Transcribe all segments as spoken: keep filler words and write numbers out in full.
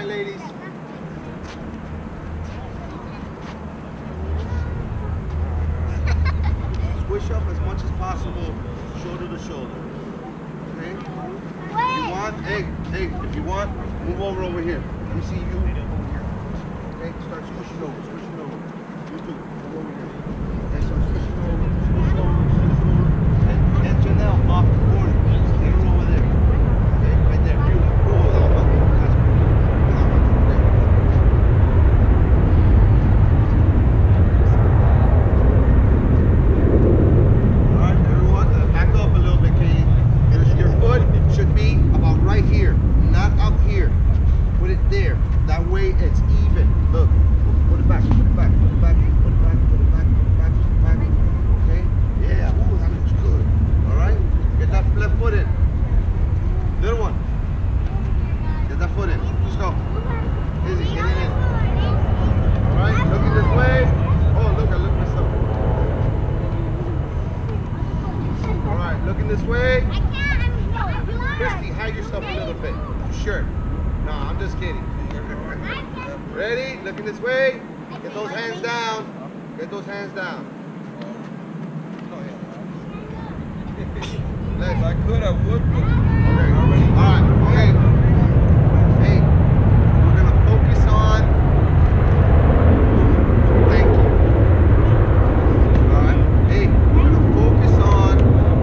line, ladies. Squish up as much as possible, shoulder to shoulder. Okay? If you want, hey, hey, if you want, move over over here. Let me see you over here. Okay? Start squishing over, squishing over. You too. Move over here. Okay, start squishing over, squishing over, squishing over. And get Janelle off the corner. Get her over there. Okay? Right there. Beautiful. Oh, that was okay. That's good. Should be about right here, not up here. Put it there. That way it's even. Look, put it back, put it back, put it back, put it back, put it back, put it back, put it back. Okay? Yeah, ooh, that looks good. All right? Get that left foot in. Little one. Get that foot in. Let's go. Izzy, get it in. All right? Looking this way. Oh, look, I looked this up. All right, looking this way. Christy, hide yourself a little bit. Sure. No, I'm just kidding. Ready? Looking this way. Get those hands down. Get those hands down. If I could, I would. Okay. All right. Okay. Hey, we're gonna focus on. Thank you. All right. Hey, we're gonna focus on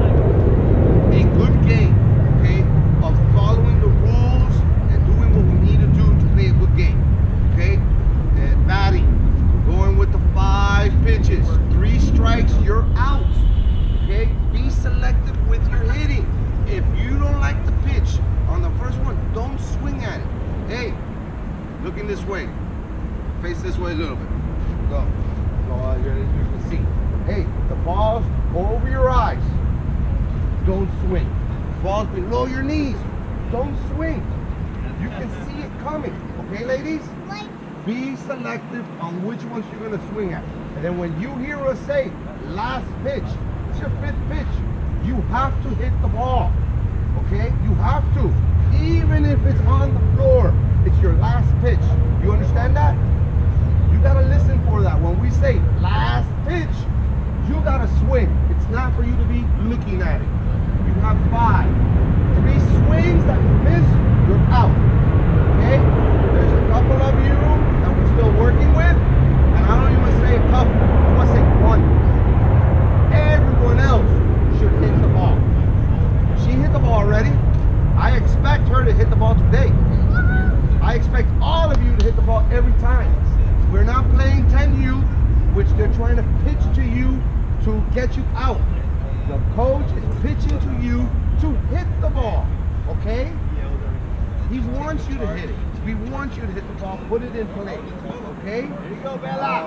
a good game. Of following the rules and doing what we need to do to play a good game. Okay? And batting. Going with the five pitches. Three strikes, you're out. Okay? Be selective with your hitting. If you don't like the pitch on the first one, don't swing at it. Hey, looking this way. Face this way a little bit. Go. Go out here, as you can see. Hey, the ball's over your eyes. Don't swing. Balls below your knees. Don't swing. You can see it coming. Okay, ladies? Be selective on which ones you're going to swing at. And then when you hear us say, last pitch, it's your fifth pitch, you have to hit the ball. Okay? You have to. Even if it's on the floor, it's your last pitch. You understand that? You got to listen for that. When we say last pitch, you got to swing. It's not for you to be looking at it. You have five. Three swings that you miss, you're out. Okay? There's a couple of you that we're still working with, and I don't even say a couple, I want to say one. Everyone else should hit the ball. She hit the ball already. I expect her to hit the ball today. I expect all of you to hit the ball every time. We're not playing ten U, which they're trying to pitch to you to get you out. The coach is pitching to you to hit the ball, okay? He wants you to hit it. We want you to hit the ball, put it in play, okay? Here you go, Bella.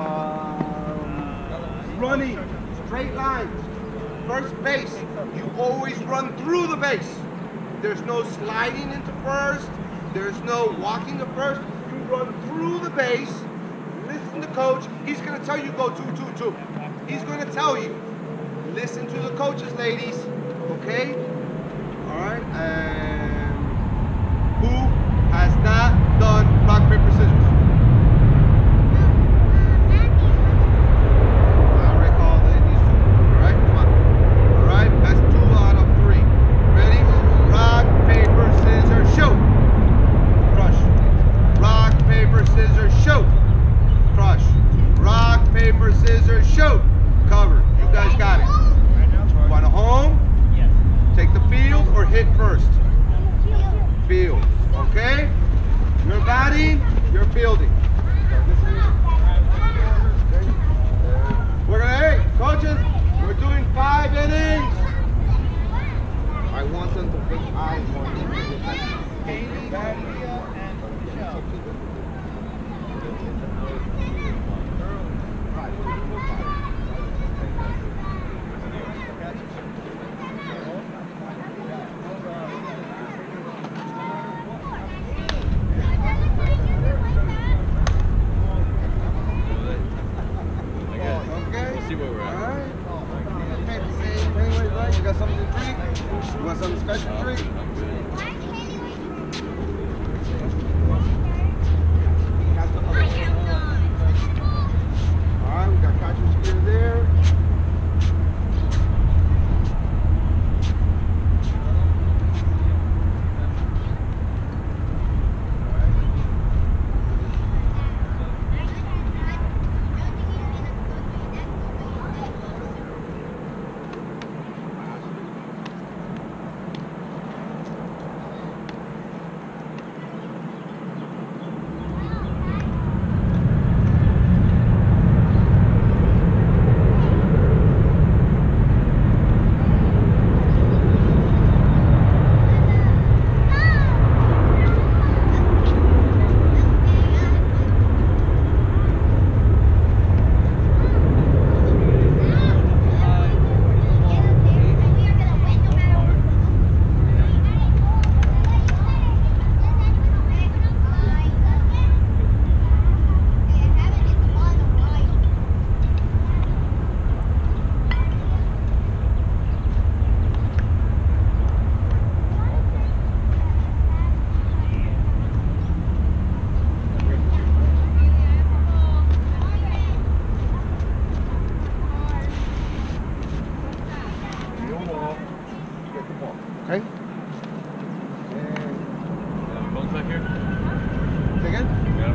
Um, running, straight lines. First base, you always run through the base. There's no sliding into first. There's no walking to first. You run through the base. Listen to coach. He's going to tell you go two, two, two. He's going to tell you. Listen to the coaches, ladies. Okay? All right. And who has not done rock, paper, scissors? I recall these two. All right? Come on. All right. That's two out of three. Ready? Rock, paper, scissors, shoot. Crush. Rock, paper, scissors, shoot. Crush. Rock, paper, scissors, shoot. Cover. You guys got it. Want a home? Yes. Take the field or hit first? Field. Okay? You're batting, you're fielding. We're gonna, hey, coaches, we're doing five innings. I want them to think I want them to See where we're at. All right. Okay, the same thing, right? You got something to drink? You want something special to drink?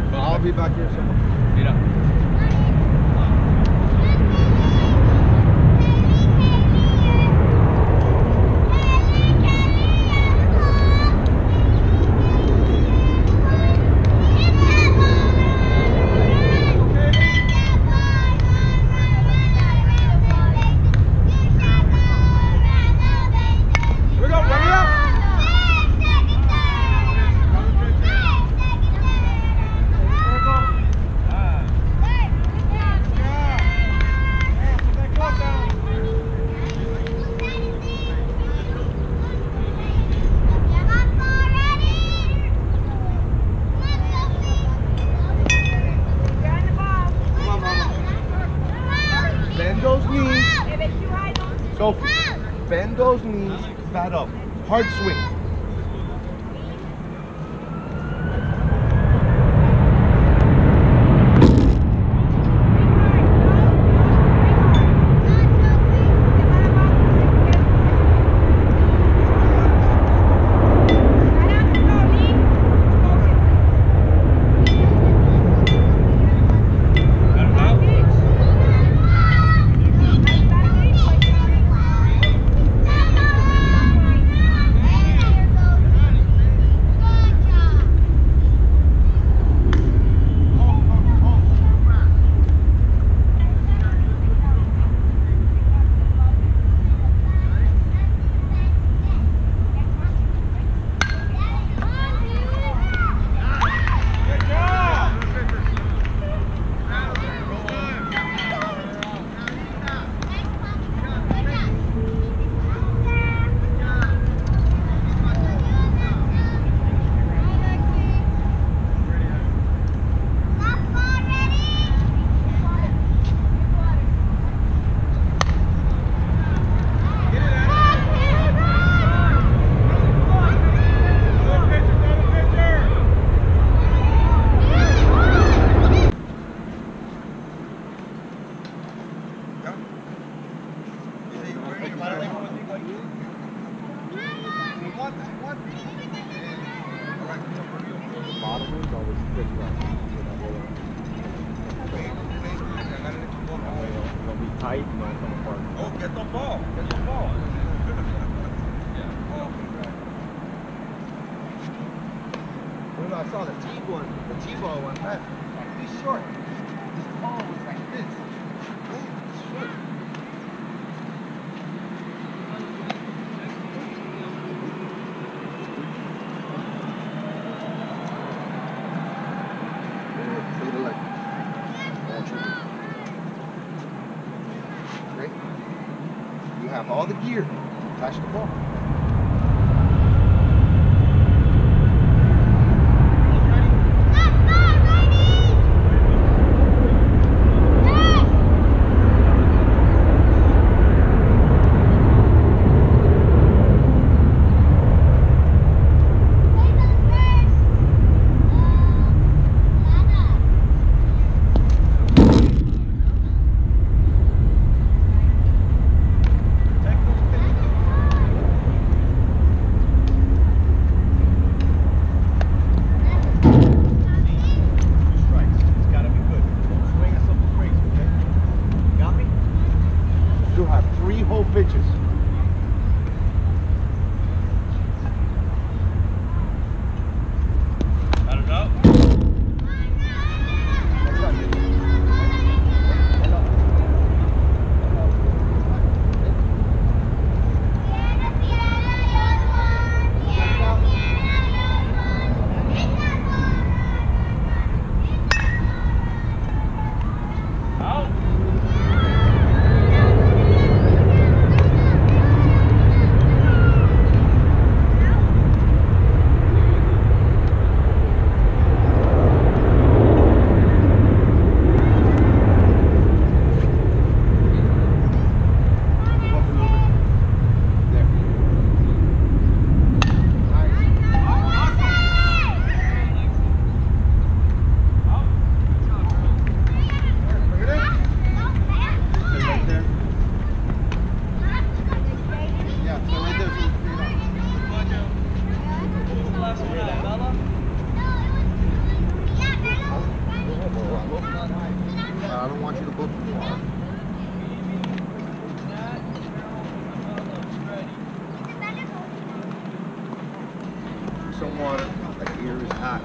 I'll be back here somewhere. Mira. Bend those knees. Sophie, bend those knees, fat up. Hard swing. Tight, no, come apart. Oh, get the ball. Get the ball. When I saw the T one, the T-ball one, that he's short. This ball was like this. It's short. To the left. That's right. Great. You have all the gear. Touch the ball. some water. That ear is hot.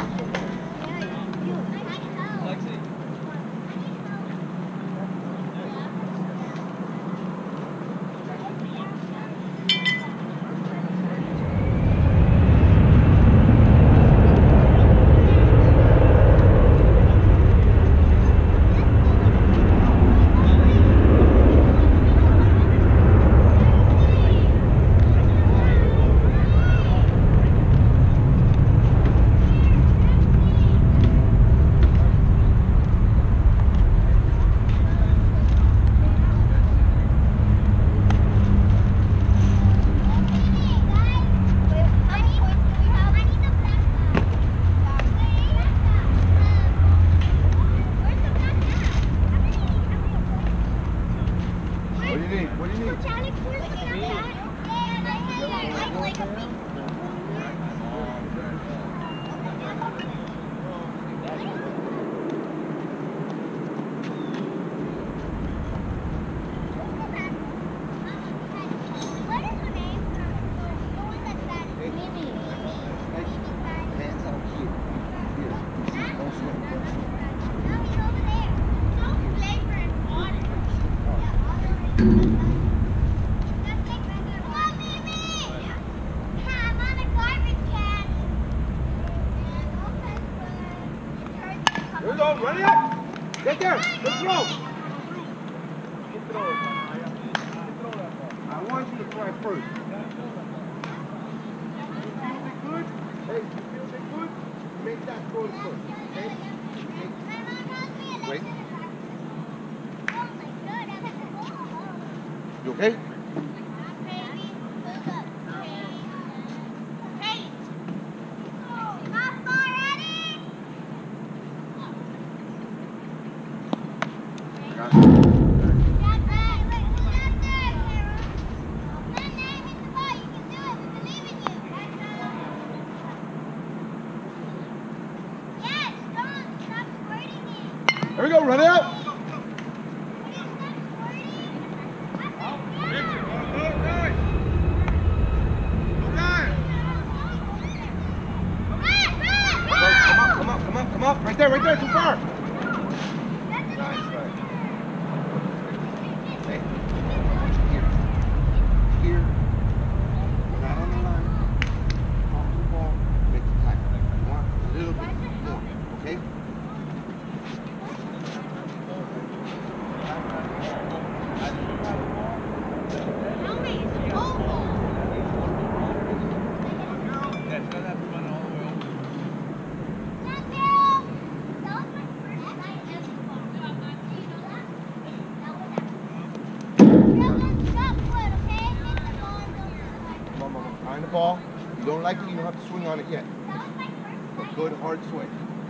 Here we go, run it up! Get there, let's throw! I want you to try first. You feel it good? Hey, you feel it good? Make that throw first, okay? Wait. You okay? There we go, run it out. Come on, come on, come on, come on. Right there, right there, too far. Nice, right. Hey, here, here. Not on the line. Off the ball, make the tackle. You want a little bit more, okay? Behind the ball. You don't like it, you don't have to swing on it yet. A good hard swing.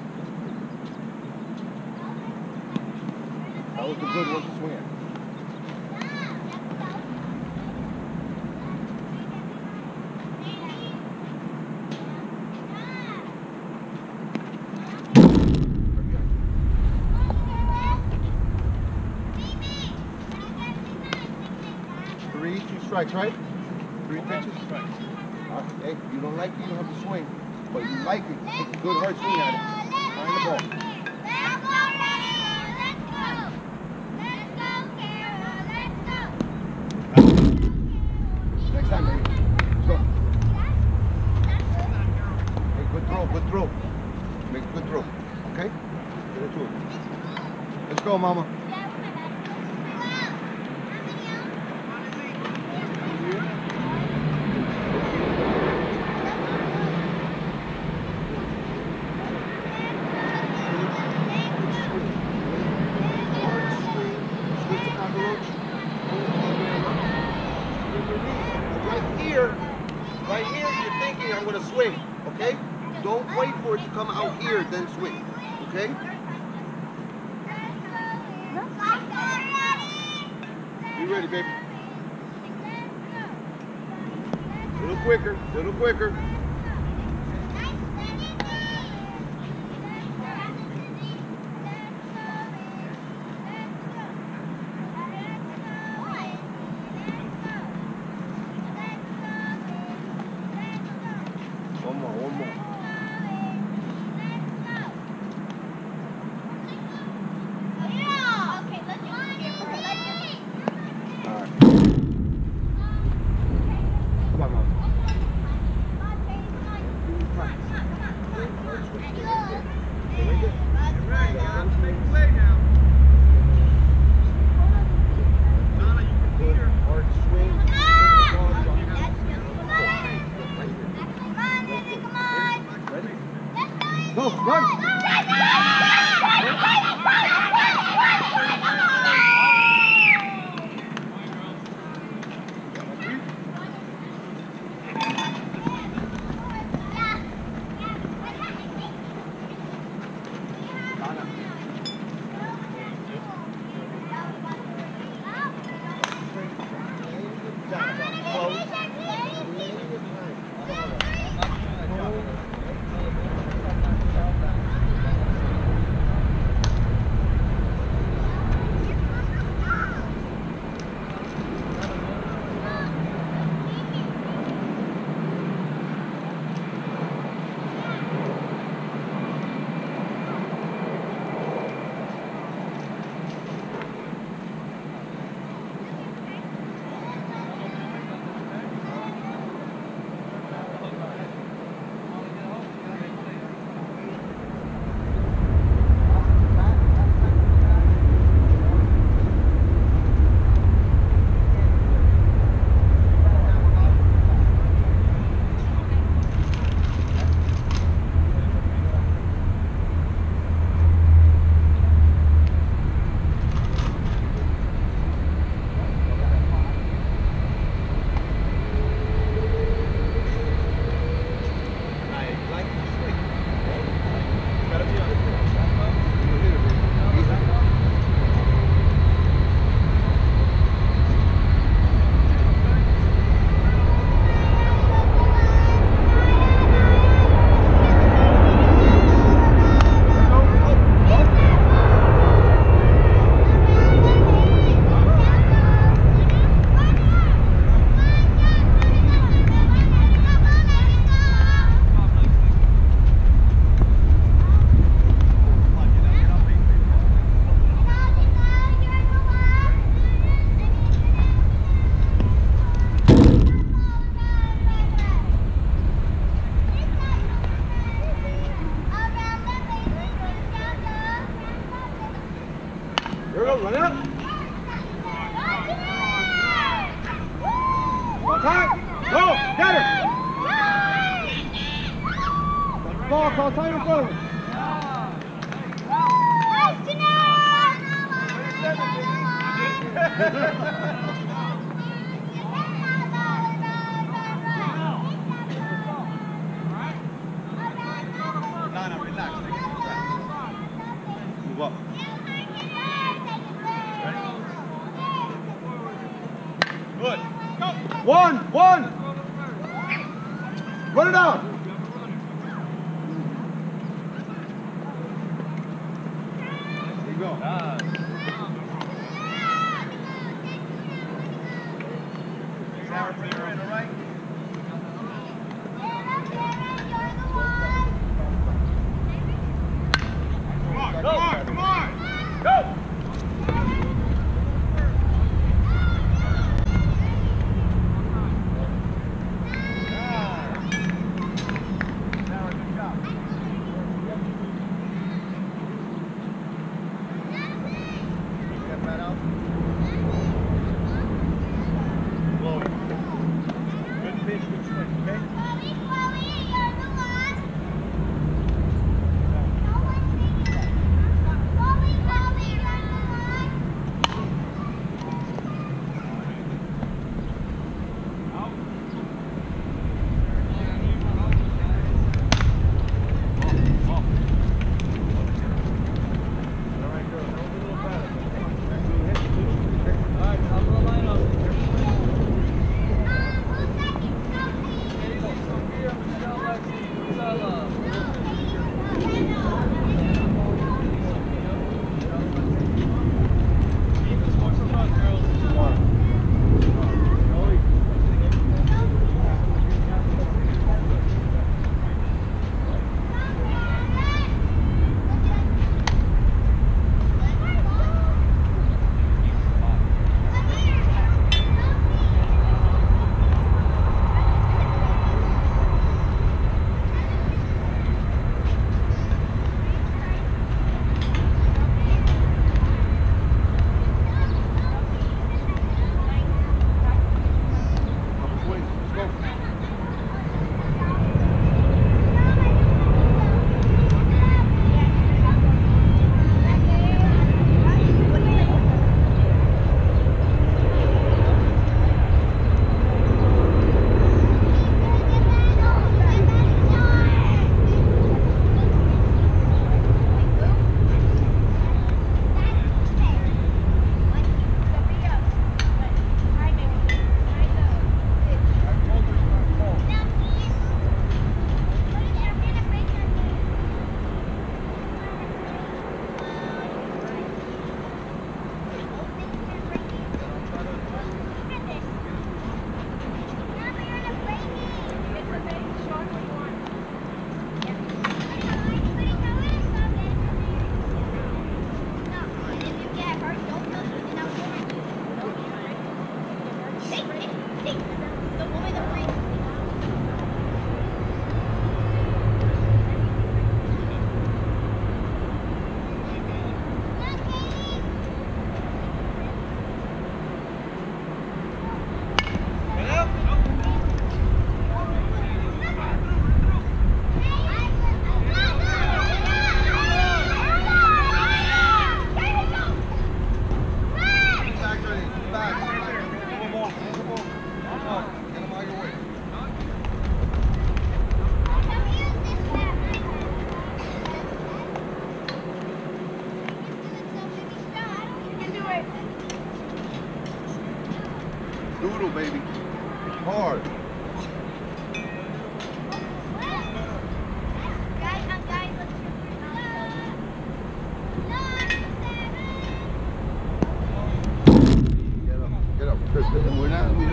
That was a good one to swing at. Three, two strikes, right? Three pitches? Uh, hey, you don't like it, you don't have to swing. But you like it, take a good hard swing at it. Behind the ball. Next time, baby. Let's go. Hey, good throw, good throw. Make a good throw, okay? Get it to it. Let's go, mama. Right here, you're thinking I'm going to swing, okay? Don't wait for it to come out here, then swing, okay? Be ready, baby. A little quicker, a little quicker. One more, one more. Go, run! Here we go, run up. Time. Go, get her. Ball, call time in front of him. Nana, relax. Move up. Good. Go. One, one. Run it out. There you go. Ah. Sarah, bring her in, all right? Come on, come on, come on! Go!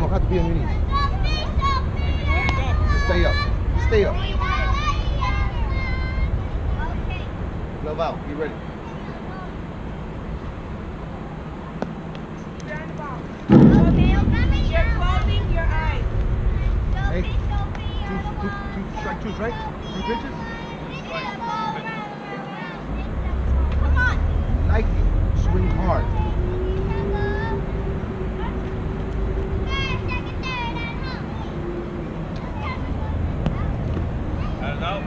don't have to be on your knees. Stay up. Stay up. Glove out. Be ready. You're closing your eyes. Hey, two, two, two strike twos, right? Two pitches? Come on. Like it. Swing hard. Hands out.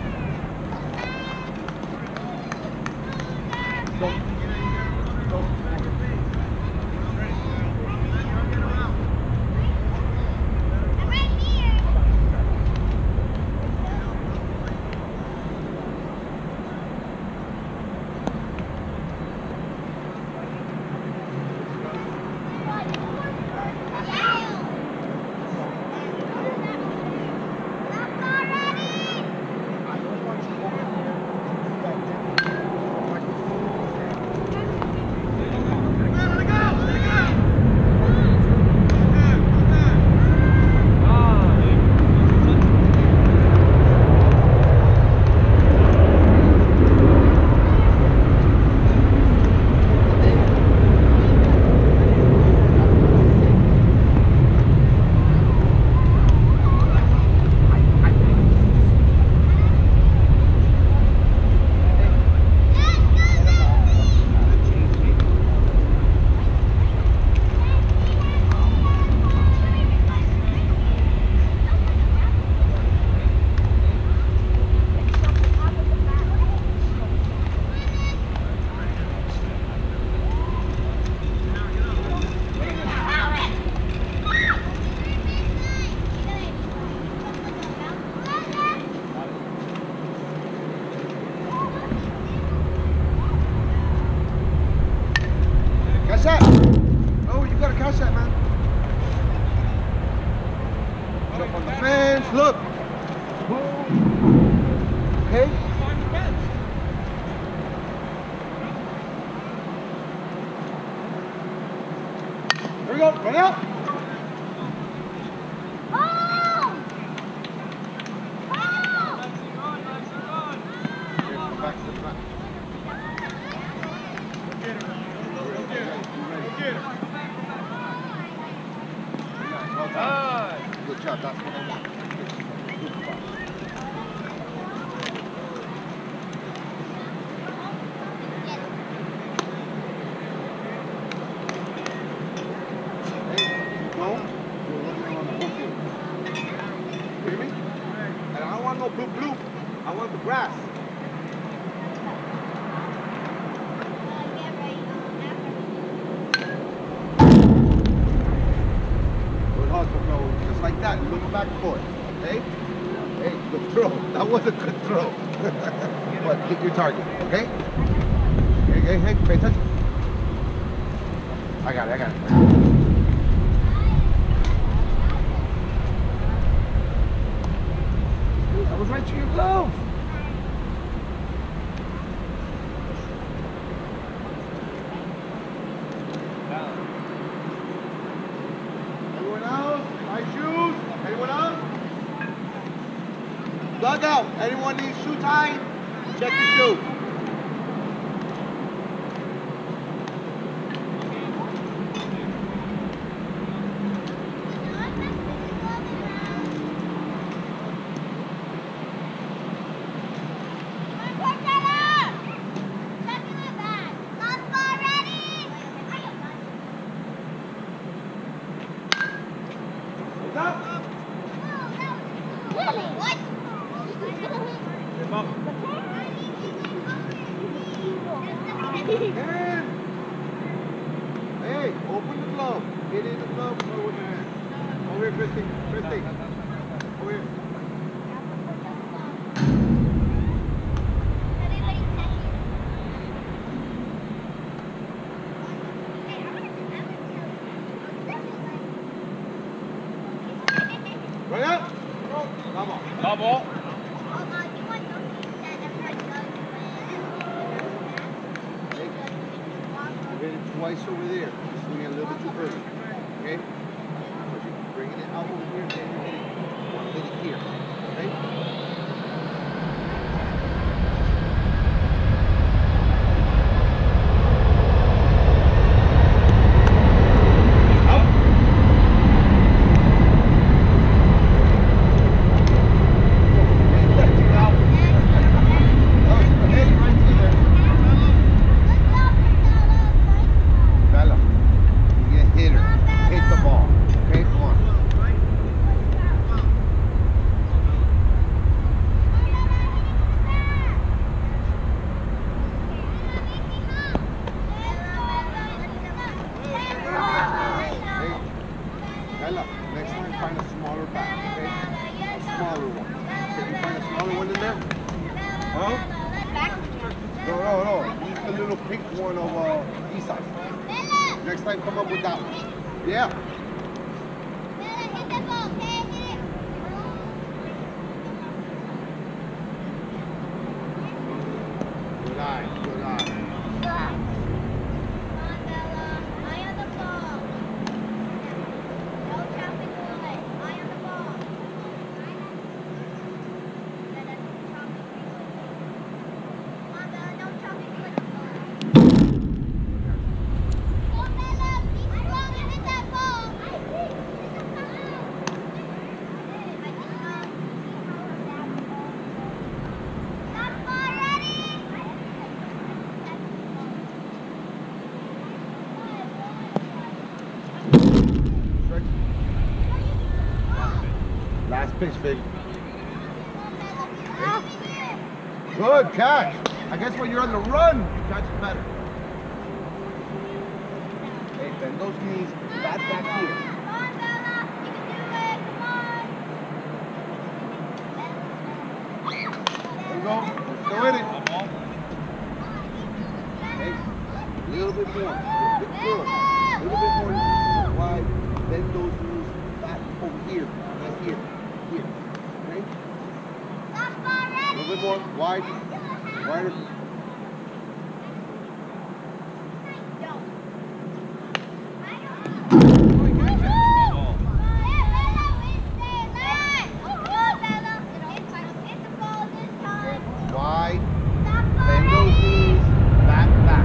Go. Go. Catch that. Oh, you gotta catch that, man. Jump on the fence. Look. Boom. Okay. There we go. Run out. Here, come back to the front. Good job, that's what I want. Good spot. Hey, go. You're looking around the whole field. Hear me? And I don't want no blue blue. I want the grass. Just like that, look back for it. Okay? Hey, good throw. That was a good throw. But hit your target, okay? Hey, hey, hey, pay attention. I got it, I got it. That was right to your glove. Anyone else? My shoes? Anyone else? Dugout. Anyone needs shoe time? Check your shoe. Hand. Hey, open the glove. Get in the glove. Throw with your hand. Over here, Christy. Christy. Over here. Right up. Come on. Double. Hit it twice over there. Swing it a little bit too early. Okay? Bring it out over here, then you hit it. You want to hit it here. Okay? Next time, find a smaller bat, okay? A smaller one. Can you find a smaller one in there? Huh? No, no, no. Use the little pink one of uh, Isai. Next time, come up with that one. Yeah. Good eye, good eye. Last pitch, baby. Good catch. I guess when you're on the run, you catch it better. Hey, bend those knees. Back back here. There you go. Still in it. Hey, a little bit more. A little bit more. A little bit more wide. Bend those knees back over here. Right here. Here. Okay? A little bit more. Wide. Wider. Wide. Bend those knees. Back, back.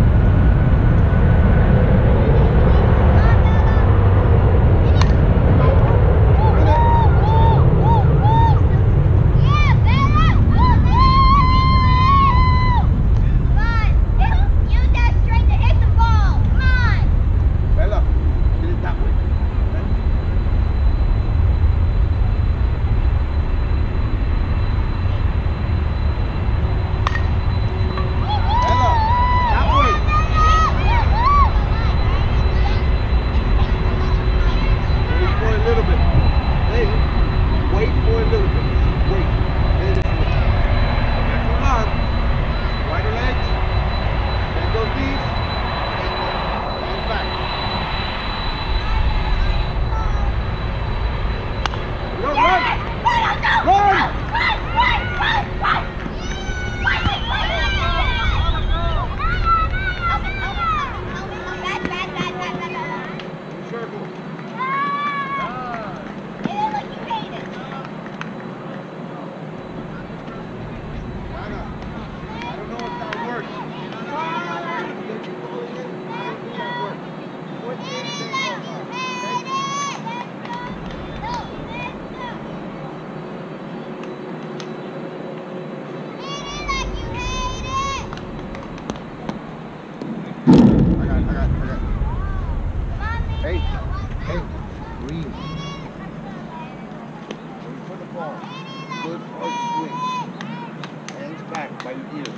By your ears.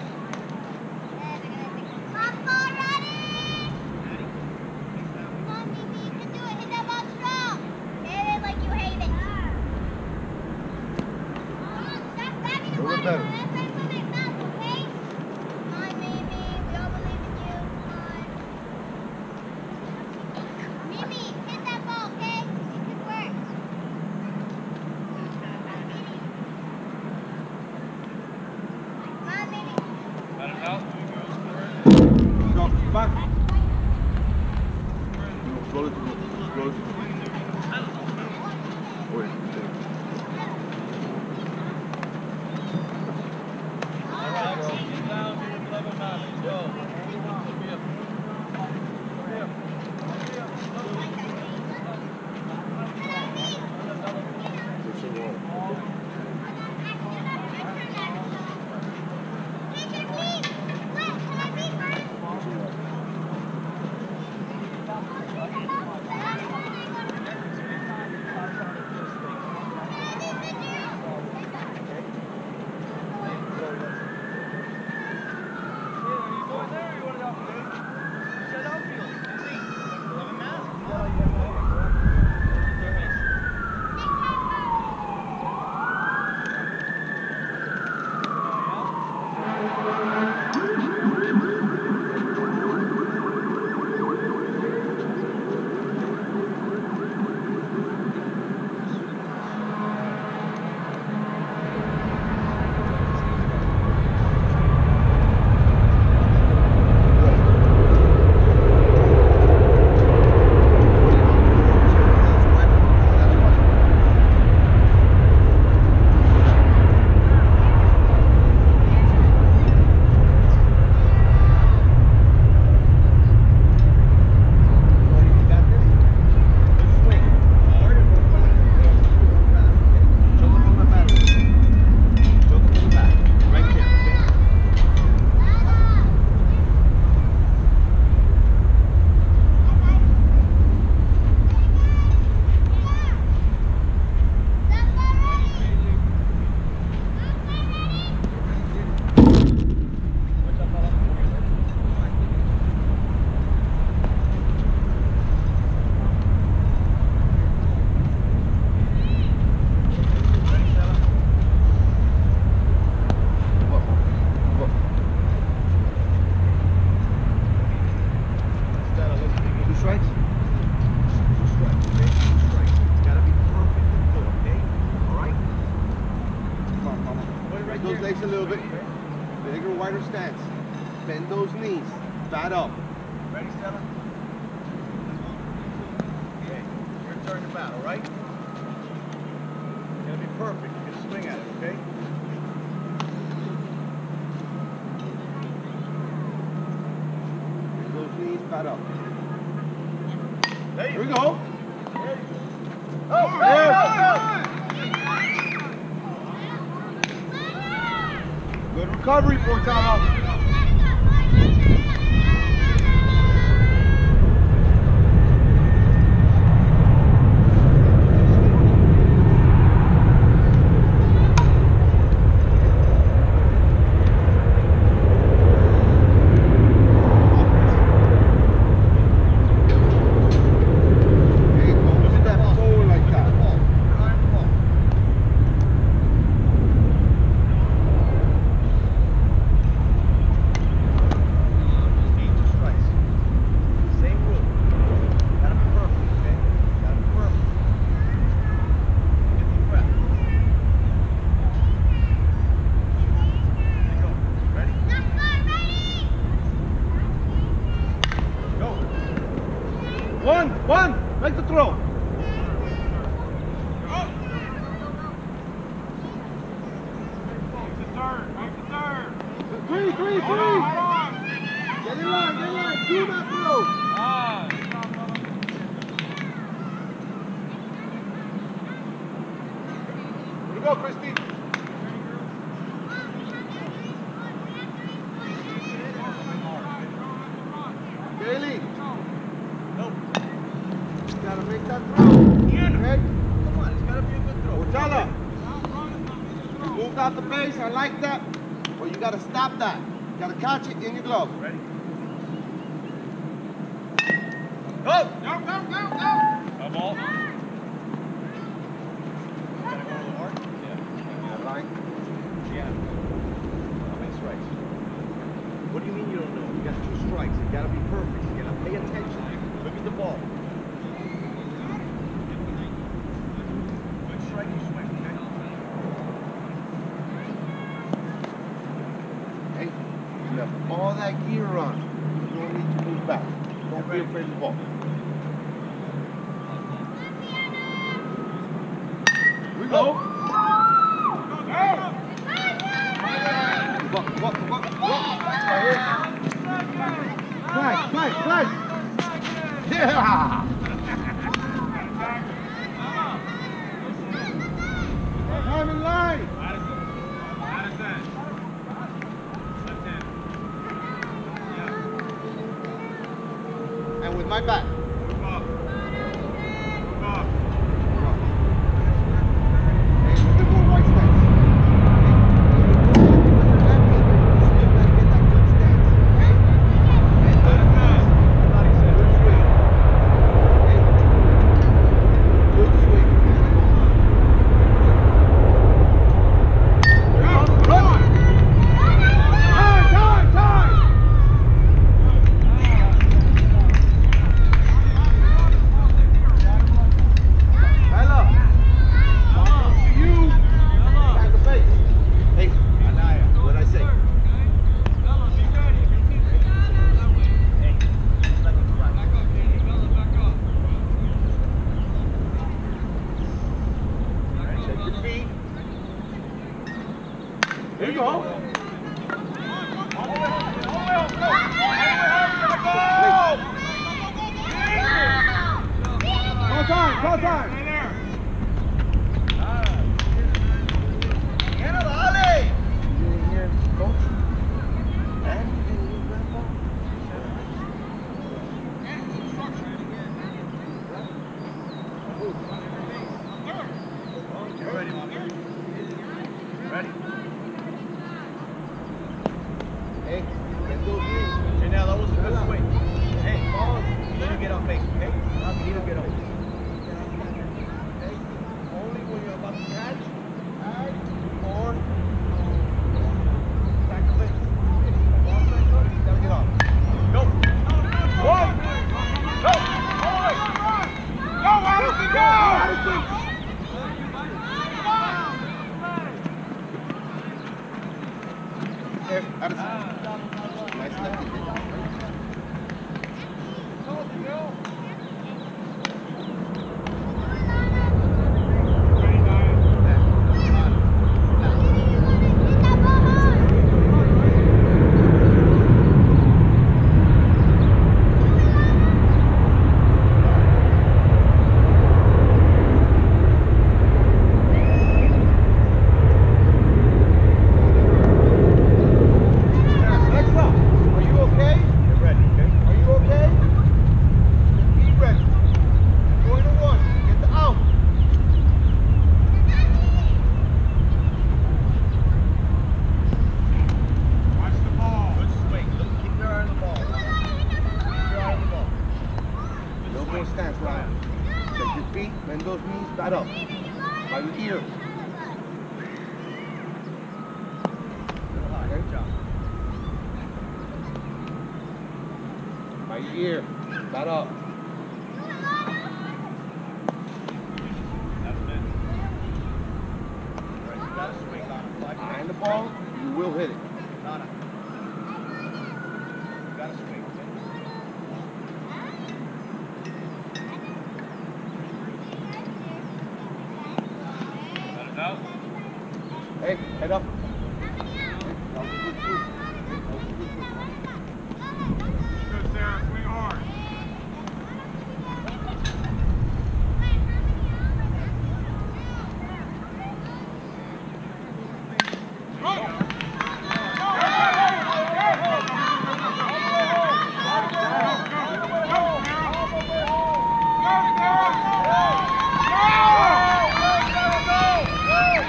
A little better. Back. Slow it, slow it. Bend those legs a little bit. Bigger, wider stance. Bend those knees. Bat up. Ready, Stella? Okay, your turn to bat, all right? It's gonna be perfect. You're gonna swing at it, okay? Bend those knees, bat up. There you Here we go. go. Oh, go, go, go. Good recovery, Portano. Okay, don't step forward like that. One, one, make the throw. Three, three, three. Get in line, get in line. Do that throw. Here we go, Christy. Bailey. Nope. You gotta make that throw. Okay? Come on, it's gotta be a good throw. Portala. You moved out the base, I like that. But you gotta stop that. You gotta catch it in your glove. Ready? Go! Go, go, go, go! A ball. Gotta go to the mark? That line. Yeah. How many strikes? What do you mean you don't know? You got two strikes. You gotta be perfect. You gotta pay attention. Look at the ball. Good strike, you swing, okay? Hey, you have all that gear on. You don't need to move back. Don't be afraid of the ball. Here we go. Walk, walk, walk, walk. Flag, flag, flag. Yeah. I'm in line. And with my back. Hey, look at more white stance. Hey, look at that knee. You still gotta get that good stance. Okay? And good knees. Good swing. Okay? Good swing. Run! Time, time, time! Tyler, to you, back the face. Hey, what did I say? Check your feet. There you go. Call time, call time. You in here, coach? And you in your grandpa? You ready? Ready? Hey, bend those knees. Hey, now that was a good swing. Hey, you need to get on base, okay? You need to get on base. Okay? Only when you're about to catch, add, or back the base. Ball back up, you gotta get off. Go! One! Go! All the way! Go, Addison! Go! Addison! Here, Addison. Nice lefty hit. Stance, Ryan. Take your feet, bend those knees, back up. By your ear. Okay. By your ear, back up. Behind the ball, you will hit it. Nana. You gotta swing. Hey, head up. Good, Sarah. Swing hard.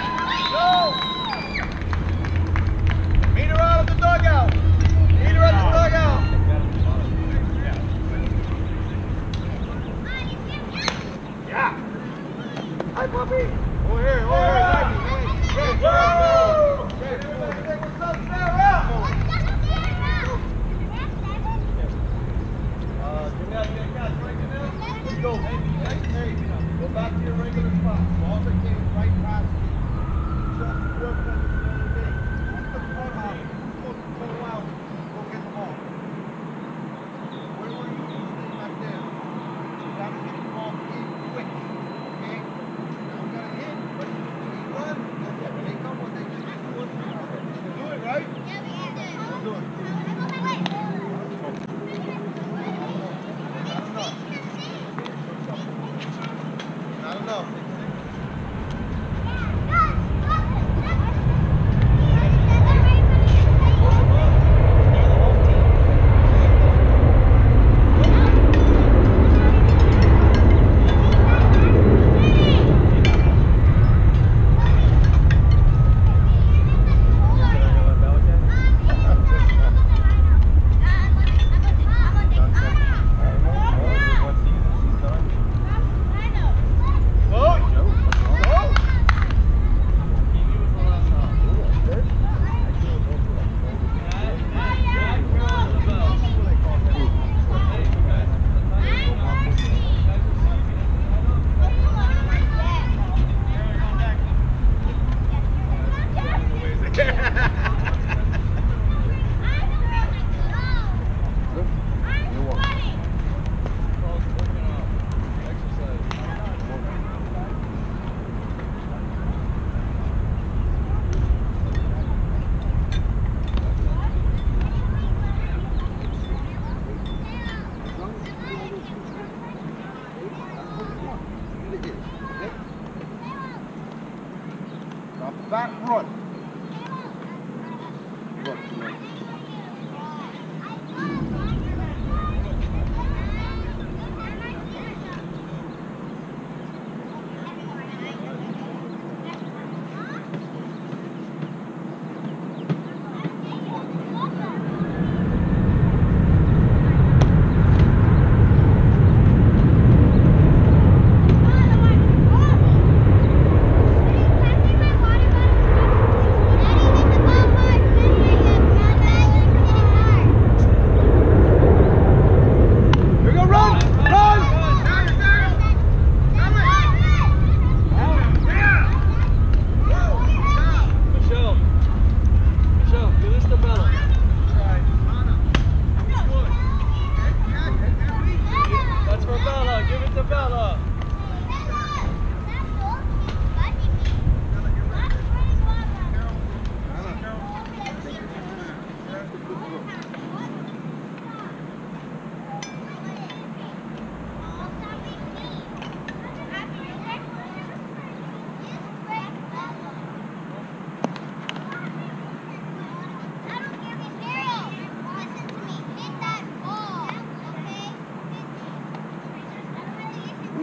Meet her out of the dugout. Meet her at the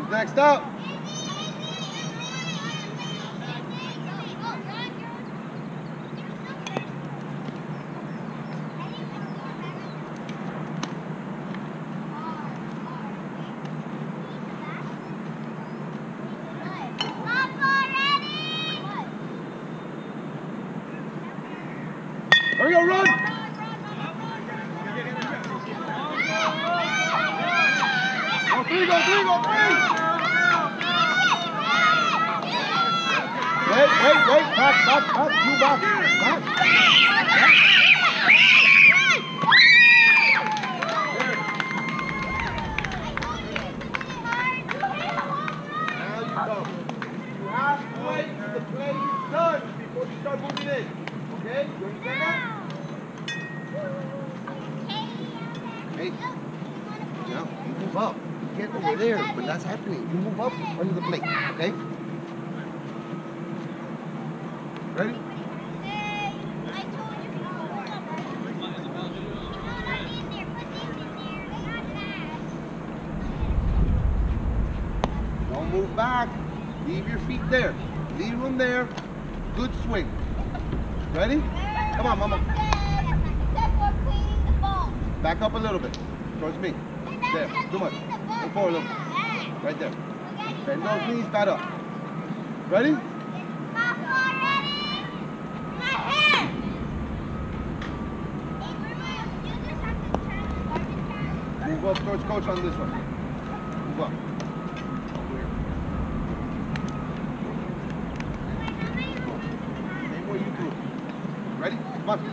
next up? Hurry up, run! Go three, go three, go three! Wait, wait, wait, back, back, back, you back, back. Now you go. You have to wait till the play is done before you start moving in. Okay? You understand that? Hey, now you move up. You get over there, but that's happening. You move up under the plate, okay? Ready? Don't move back. Leave your feet there. Leave them there. Good swing. Ready? Come on, Mama. Back up a little bit. Towards me. There. Too much. Go forward a little bit. Right there. Bend those knees back up. Ready? Move up towards coach on this one. Move up. Same way you do. Ready? Come on.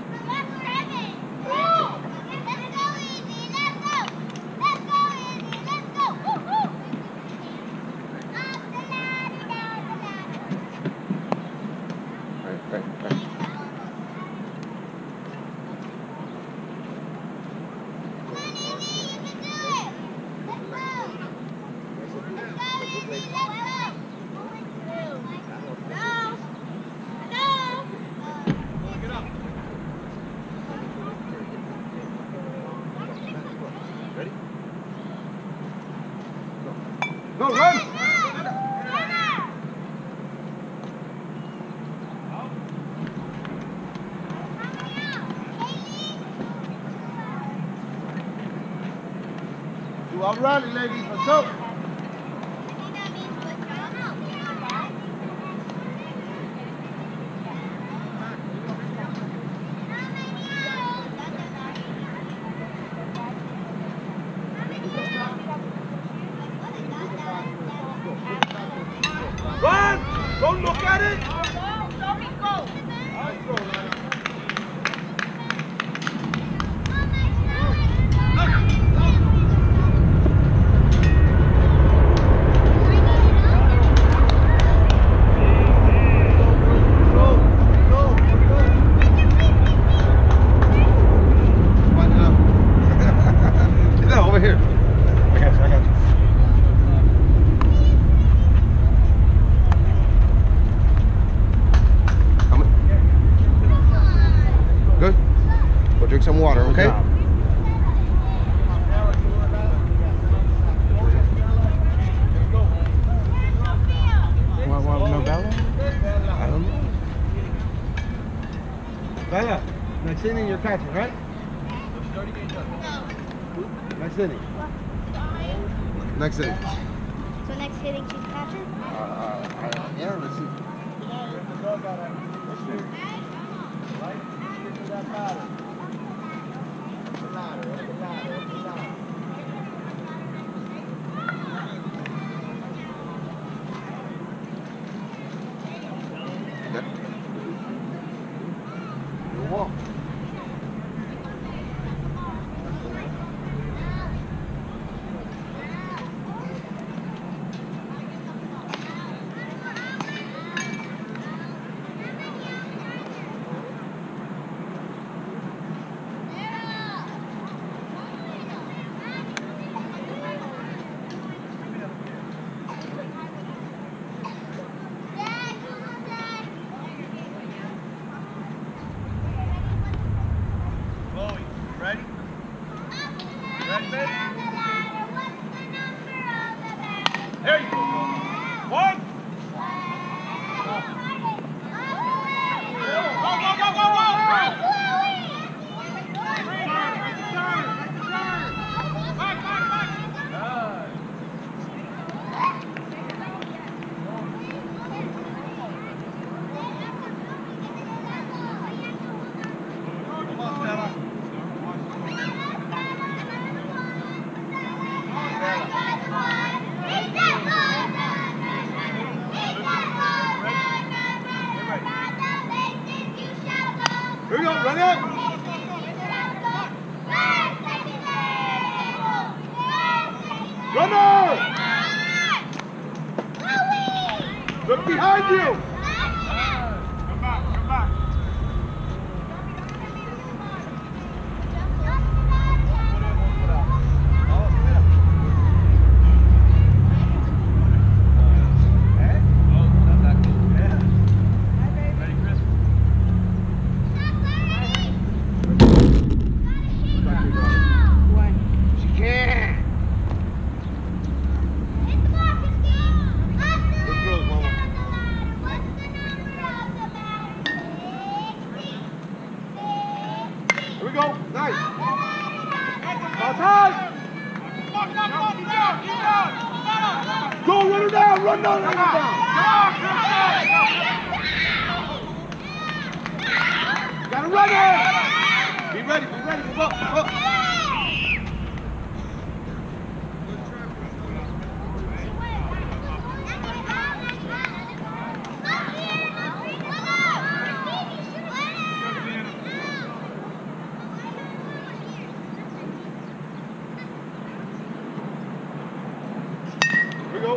Ready? Go, run! Do our rally, ladies. Let's go. Run! Don't look at it! Over here. I got you, I got you. Coming. Good. Go drink some water, okay? Want, want no Bella? I don't know. Bella, next inning you're catching, right? Next inning. Next inning. So next hitting she's catching? Uh, uh, yeah, let's see. Okay. Good walk. Ready? Ready, baby? There you go. Here we go, run it. Runner! Look behind you! Come back, come back. She can! Good throws, Mama. Here we go, nice! Outside! Go, run her down, run down, run her down! Gotta run her! Be ready, be ready, move up, move up. Here we go.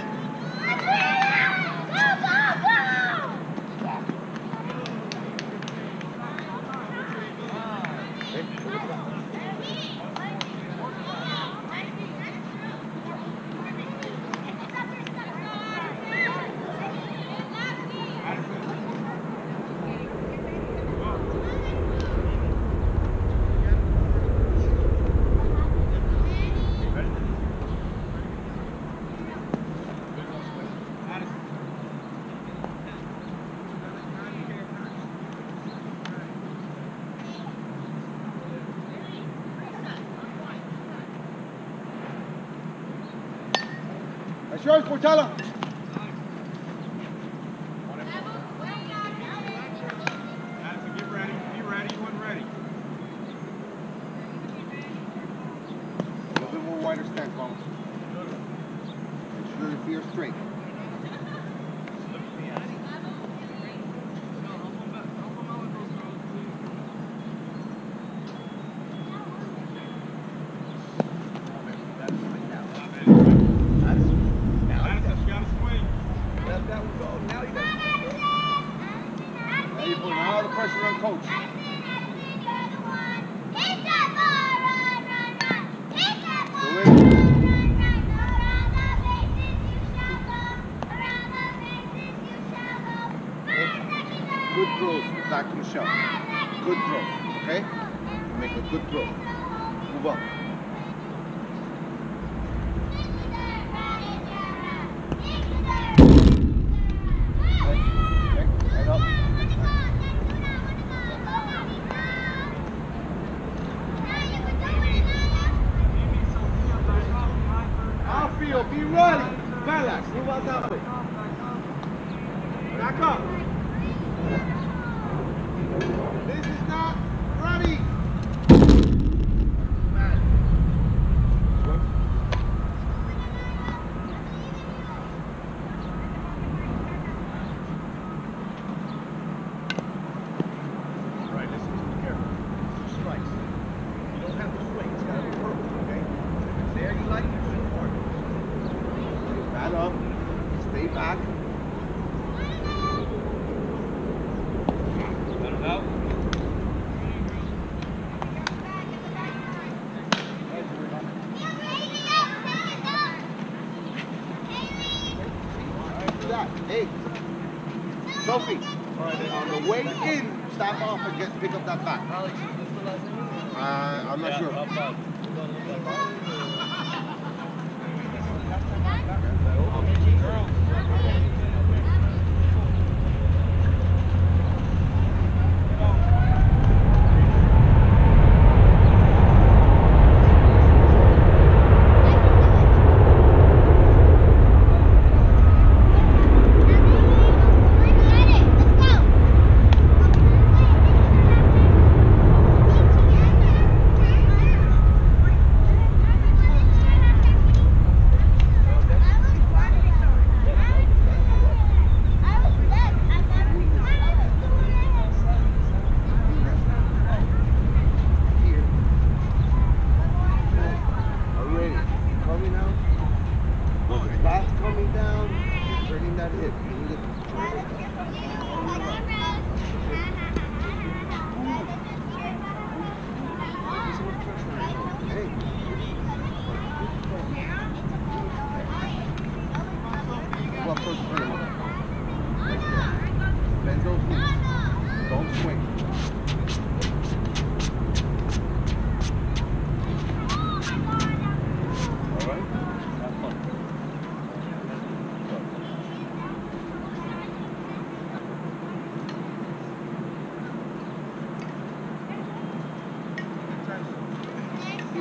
That's yours, Portela. Addison, get ready. Be ready when ready. A little bit more wider stance, Mama. Make sure your feet are straight. Addison, you gotta swing. Let that one go. Now you got Now you're putting all the pressure on coach. So wait. Good throws back to the shell. Good throw, okay? Make a good throw. Move up. Okay, head up. Outfield, be ready. Relax, move out that way. Back up. This is not ready. Right, listen, be careful. Two strikes. You don't have to swing. It's got to be purple, okay? If it's there, you like it, swing for it. Back up. Stay back. Let him out. Do that. Hey, Sophie. All right, then. On the way in, stop off and get pick up that back. Alex, this is the last thing. Uh, I'm not sure. Up, up.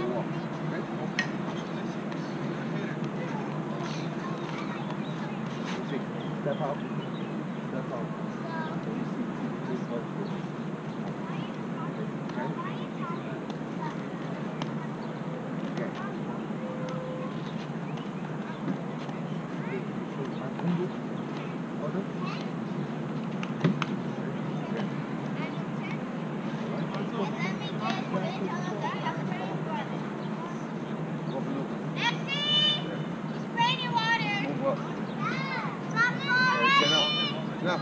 walk. Okay? Step out. Step out. Just go through. Okay? Okay. Order. No.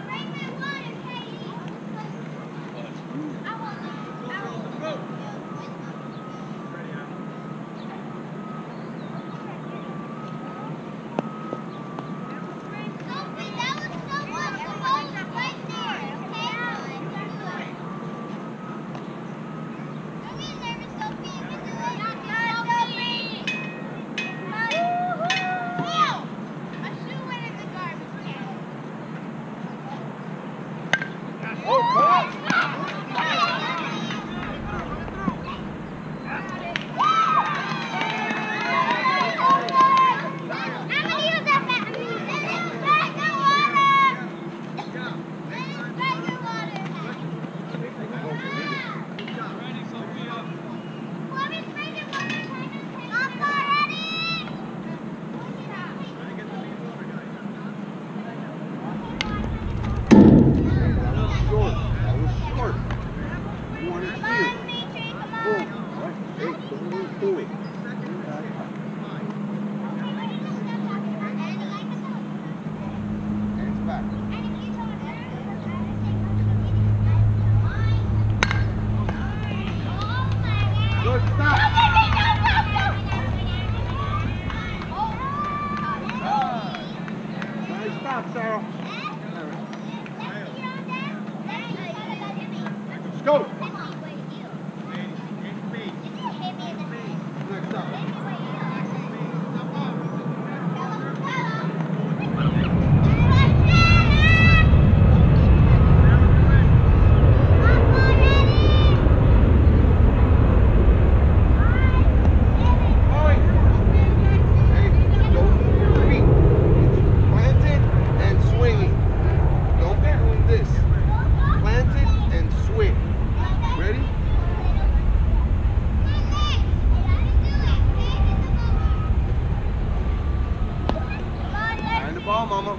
Mama.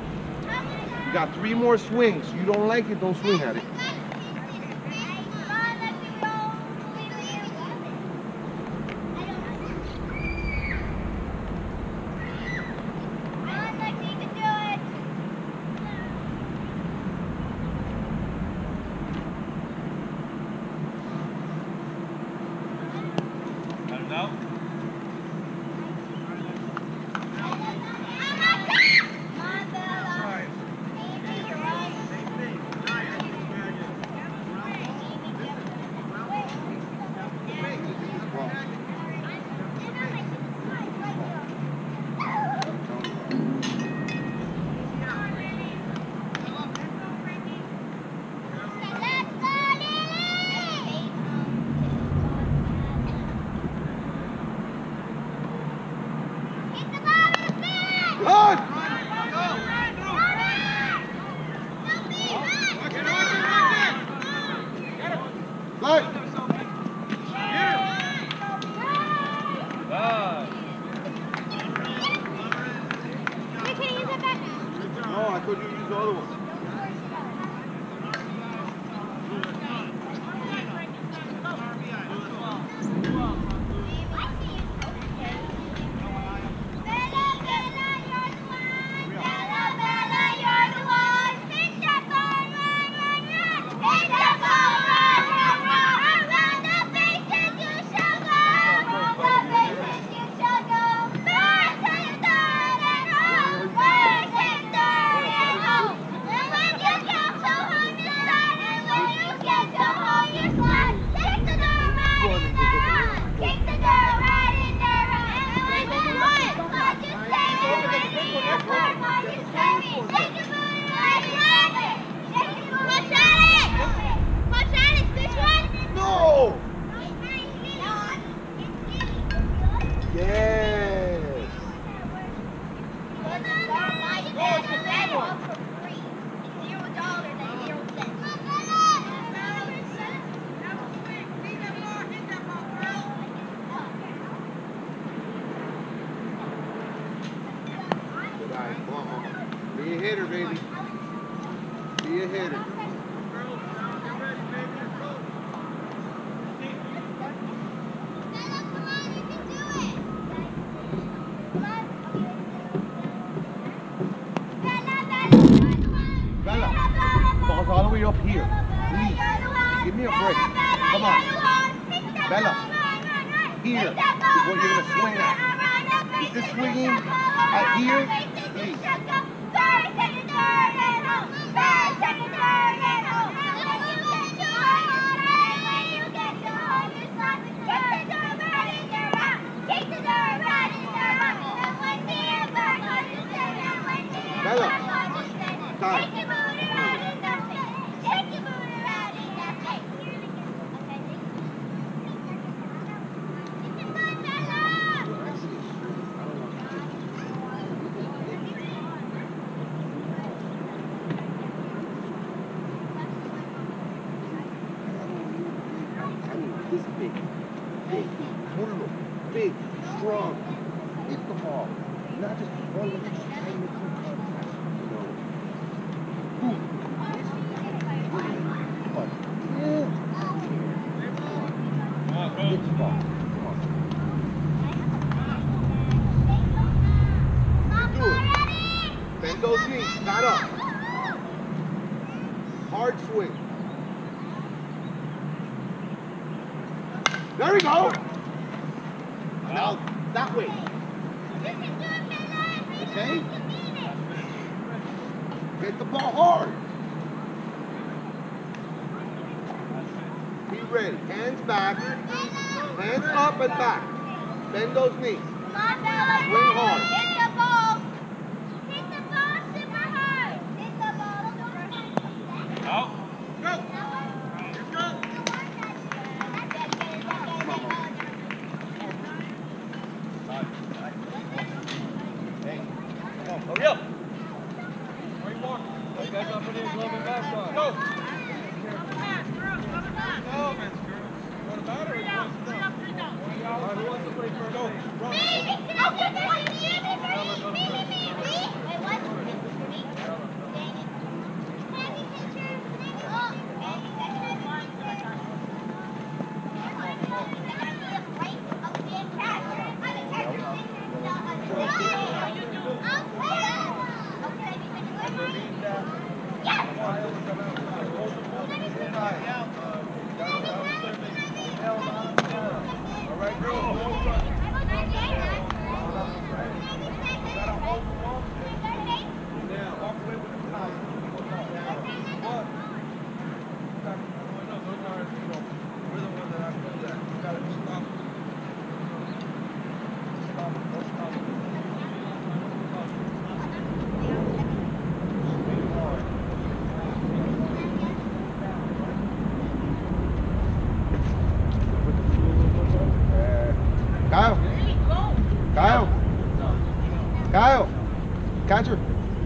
You got three more swings. You don't like it, don't swing at it. Run, run, run! hitter, baby. Be a hitter. Bella, ball's all the way up here. Please, give me a break. Come on. Bella, here is what you're going to swing at. Is this swinging at here? Please. Bella, time. This big, big, brutal, big, strong. Hit the ball. Not just one little tiny little contact. You know. Boom. Come on. Yeah. Hit the ball. Come on. You do it. Bend those knees. Not up. Hard swing. There we go. Now that way. Okay? Hit the ball hard. Be ready. Hands back. Hands up and back. Bend those knees. Swing hard. Hit the ball. Hit the ball super hard. Hit the ball. Out. Go. Hey, come on, hurry up. Where you walking? You guys not putting your glove and mask on. Go. Go, man. What about it? All right, who wants to play first? Go. Run. Wait, what? All right, go. Now, walk away with the tie. One. No, those aren't, you know, we're the ones that have to do that. You gotta stop. Stop. Don't stop. Swing hard. Kyle. Kyle. Kyle. Catcher.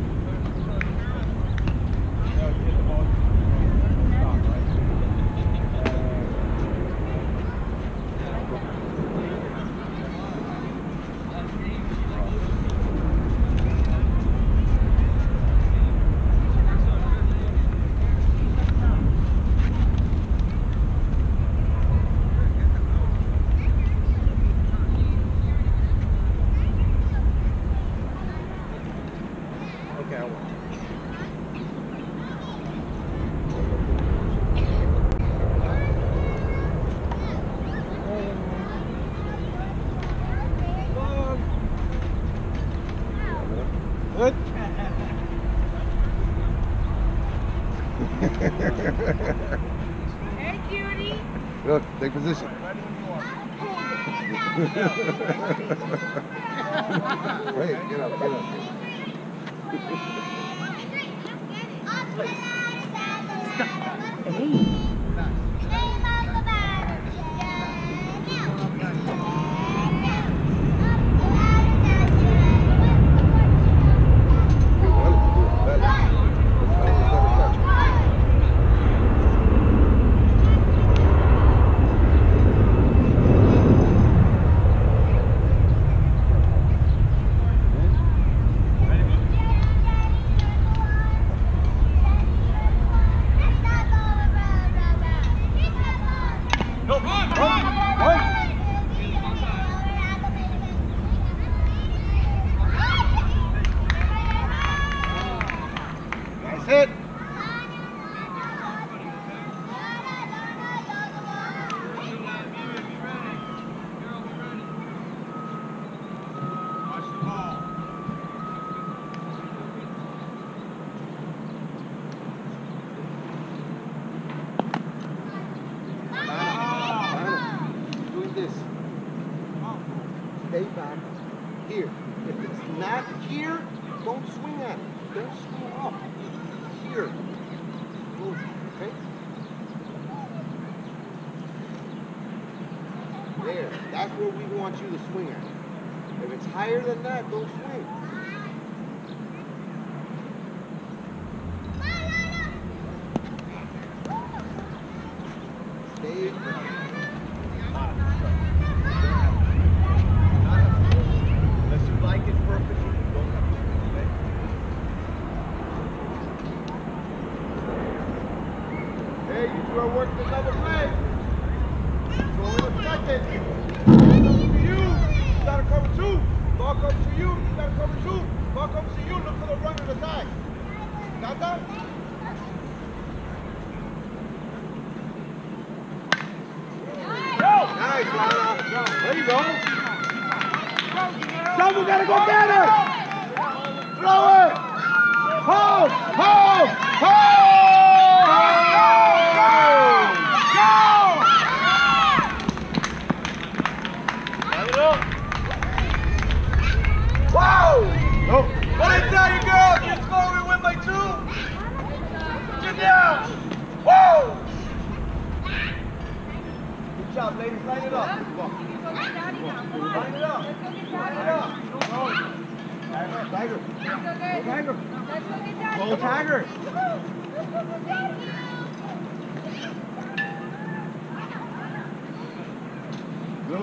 Okay, I won. Good. Hey, cutie. Good. Take position. Wait, get up, get up. here. If it's not here, don't swing at it. Don't swing up. Here. Move. Okay? There. That's where we want you to swing at. If it's higher than that, don't swing. Stay. Unless you like it perfect, you don't have to swing, okay? Hey, you two are working another play. Go in a second. To you. You gotta cover two. Ball comes to you. You gotta cover two. Ball comes to you. Look for the run to the side. Got that? Nice, Lana. There you go. Someone gotta go get it. Throw it. Hold, hold, hold. What did I tell you, girl? You score, we win by two. Get down. Whoa! Good job, ladies. Line it up. Line it up. Line it up. Tiger. Tiger. Go, Tiger. Go.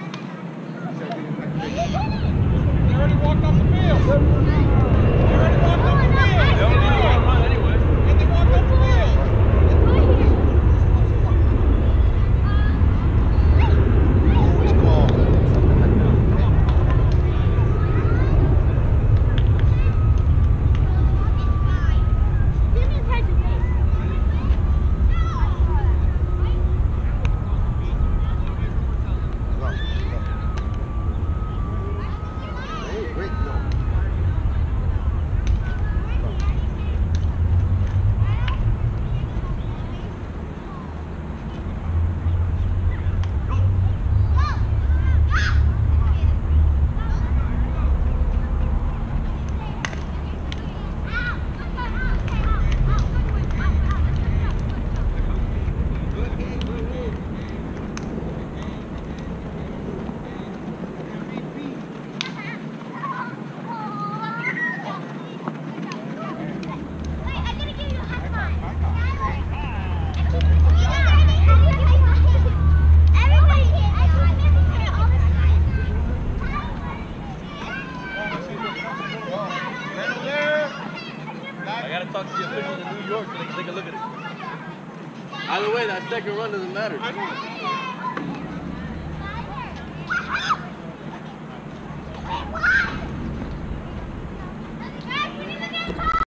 They already walked off the field. They already walked off the field. They don't need to run anyway. And they walked off the field. Always call. Hey, great go. I gotta talk to the officials in New York so they can take a look at it. Either way, that second run doesn't matter. I know.